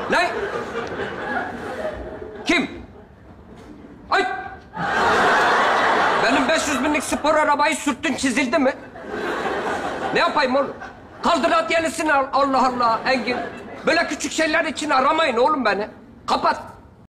Ne? Kim? Ay! Benim 500 binlik spor arabayı sürttün, çizildi mi? Ne yapayım oğlum? Kaldır at yenisini al. Allah Allah Engin. Böyle küçük şeyler için aramayın oğlum beni. Kapat.